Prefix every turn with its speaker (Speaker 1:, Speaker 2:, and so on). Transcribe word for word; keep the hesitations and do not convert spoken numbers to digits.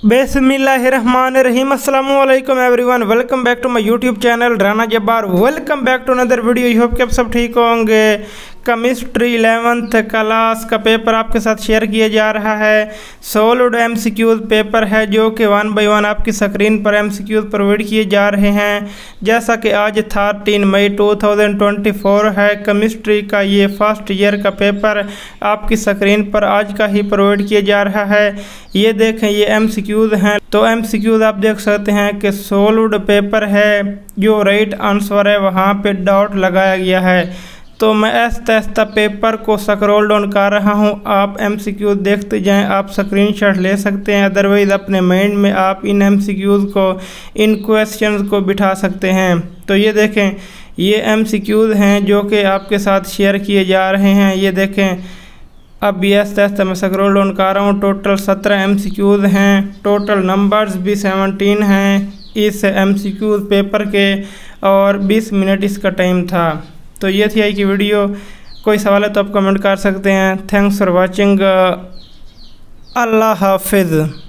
Speaker 1: बिस्मिल्लाहिर्रहमानिर्रहीम। अस्सलामु अलैकुम everyone, welcome back to my YouTube channel Rana Jabbar. Welcome back to another video. I hope कि आप सब ठीक होंगे। केमिस्ट्री इलेवेंथ क्लास का पेपर आपके साथ शेयर किया जा रहा है। सॉलिड एमसीक्यूज पेपर है जो कि वन बाय वन आपकी स्क्रीन पर एमसीक्यूज प्रोवाइड किए जा रहे हैं। जैसा कि आज thirteen May two thousand twenty four है, केमिस्ट्री का ये फर्स्ट ईयर का पेपर आपकी स्क्रीन पर आज का ही प्रोवाइड किया जा रहा है। ये देखें, ये एमसीक्यूज हैं। तो एमसीक्यूज आप देख सकते हैं कि सॉलिड पेपर है, जो राइट आंसर है वहाँ पे डॉट लगाया गया है। तो मैं आहिस्ता आहिस्ता पेपर को स्क्रॉल डाउन कर रहा हूँ, आप एमसीक्यूज देखते जाएं। आप स्क्रीनशॉट ले सकते हैं, अदरवाइज़ अपने माइंड में आप इन एमसीक्यूज को, इन क्वेश्चंस को बिठा सकते हैं। तो ये देखें, ये एमसीक्यूज हैं जो कि आपके साथ शेयर किए जा रहे हैं। ये देखें, अब ये आहिस्ता आहिस्ता मैं स्क्रॉल डाउन कर रहा हूँ। टोटल सत्रह एमसीक्यूज हैं, टोटल नंबर्स भी सेवनटीन हैं इस एमसीक्यूज पेपर के, और बीस मिनट इसका टाइम था। तो ये थी आज की वीडियो। कोई सवाल है तो आप कमेंट कर सकते हैं। Thanks for watching. अल्लाह हाफिज़।